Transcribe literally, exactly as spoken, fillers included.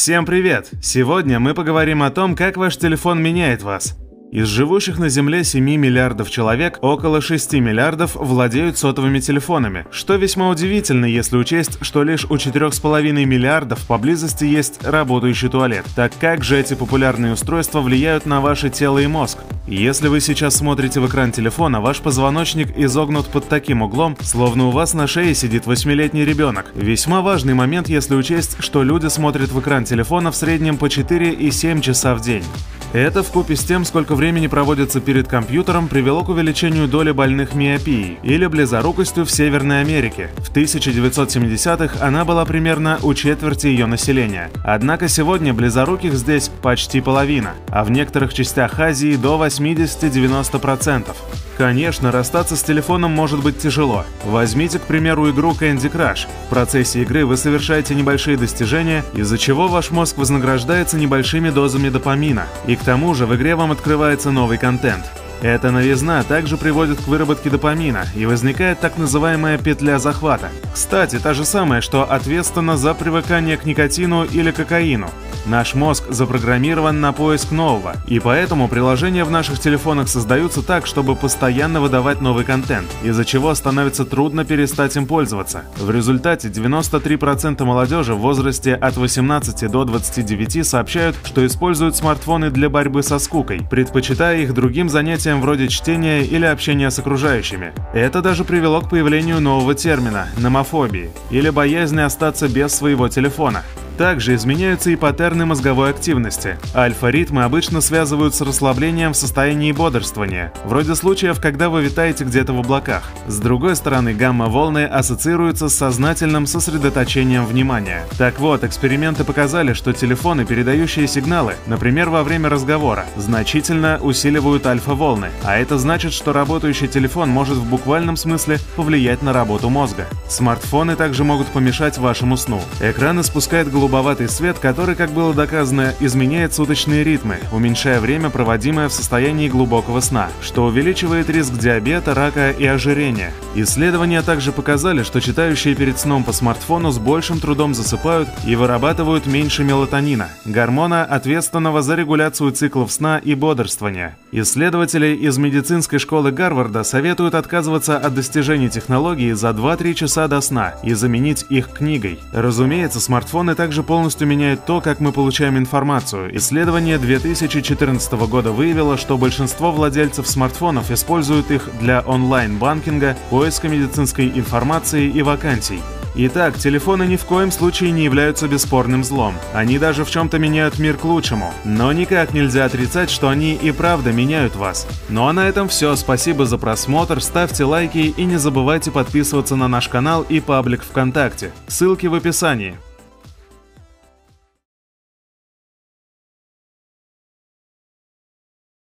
Всем привет! Сегодня мы поговорим о том, как ваш телефон меняет вас. Из живущих на Земле семи миллиардов человек, около шести миллиардов владеют сотовыми телефонами, что весьма удивительно, если учесть, что лишь у четырёх с половиной миллиардов поблизости есть работающий туалет. Так как же эти популярные устройства влияют на ваше тело и мозг? Если вы сейчас смотрите в экран телефона, ваш позвоночник изогнут под таким углом, словно у вас на шее сидит восьмилетний ребенок. Весьма важный момент, если учесть, что люди смотрят в экран телефона в среднем по четыре и семь часа в день. Это вкупе с тем, сколько времени проводится перед компьютером, привело к увеличению доли больных миопией или близорукостью в Северной Америке. В тысяча девятьсот семидесятых она была примерно у четверти ее населения. Однако сегодня близоруких здесь почти половина, а в некоторых частях Азии до восьмидесяти-девяноста процентов. Конечно, расстаться с телефоном может быть тяжело. Возьмите, к примеру, игру Candy Crush. В процессе игры вы совершаете небольшие достижения, из-за чего ваш мозг вознаграждается небольшими дозами допамина. И к тому же в игре вам открывается новый контент. Эта новизна также приводит к выработке допамина, и возникает так называемая петля захвата. Кстати, та же самая, что ответственна за привыкание к никотину или кокаину. Наш мозг запрограммирован на поиск нового, и поэтому приложения в наших телефонах создаются так, чтобы постоянно выдавать новый контент, из-за чего становится трудно перестать им пользоваться. В результате девяносто три процента молодежи в возрасте от восемнадцати до двадцати девяти сообщают, что используют смартфоны для борьбы со скукой, предпочитая их другим занятиям вроде чтения или общения с окружающими. Это даже привело к появлению нового термина – номофобии, или боязни остаться без своего телефона. Также изменяются и паттерны мозговой активности. Альфа-ритмы обычно связывают с расслаблением в состоянии бодрствования, вроде случаев, когда вы витаете где-то в облаках. С другой стороны, гамма-волны ассоциируются с сознательным сосредоточением внимания. Так вот, эксперименты показали, что телефоны, передающие сигналы, например, во время разговора, значительно усиливают альфа-волны, а это значит, что работающий телефон может в буквальном смысле повлиять на работу мозга. Смартфоны также могут помешать вашему сну. Экран испускает голубоватый свет, который, как было доказано, изменяет суточные ритмы, уменьшая время, проводимое в состоянии глубокого сна, что увеличивает риск диабета, рака и ожирения. Исследования также показали, что читающие перед сном по смартфону с большим трудом засыпают и вырабатывают меньше мелатонина, гормона, ответственного за регуляцию циклов сна и бодрствования. Исследователи из медицинской школы Гарварда советуют отказываться от достижений технологии за два-три часа до сна и заменить их книгой. Разумеется, смартфоны также полностью меняет то, как мы получаем информацию. Исследование две тысячи четырнадцатого года выявило, что большинство владельцев смартфонов используют их для онлайн-банкинга, поиска медицинской информации и вакансий. Итак, телефоны ни в коем случае не являются бесспорным злом. Они даже в чем-то меняют мир к лучшему. Но никак нельзя отрицать, что они и правда меняют вас. Ну а на этом все. Спасибо за просмотр, ставьте лайки и не забывайте подписываться на наш канал и паблик ВКонтакте. Ссылки в описании.